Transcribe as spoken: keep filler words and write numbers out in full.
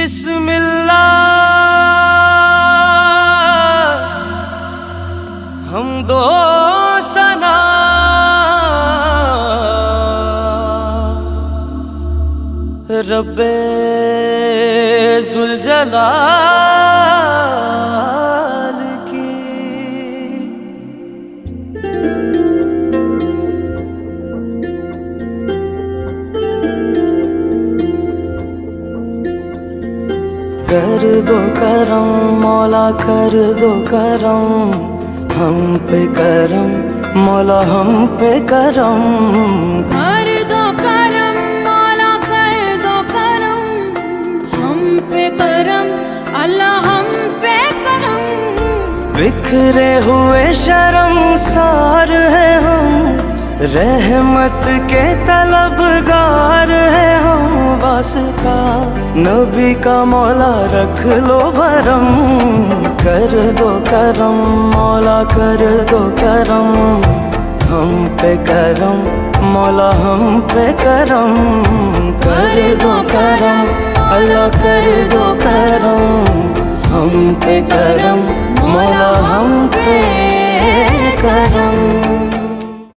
बिस्मिल्लाह हम दो सना रब्बे जुल जलाल की। कर दो करम मौला कर दो करम हम पे करम मौला हम पे करम। कर दो करम मौला कर दो करम हम पे करम अल्लाह हम पे करम। बिखरे हुए शर्मसार है हम रहमत के तलबगार है हम। वास्ता नबी का मौला रख लो भरम। कर दो करम मौला कर दो करम हम पे करम मौला हम पे करम। कर दो करम अल्लाह कर दो करम हम पे करम मौला हम पे करम।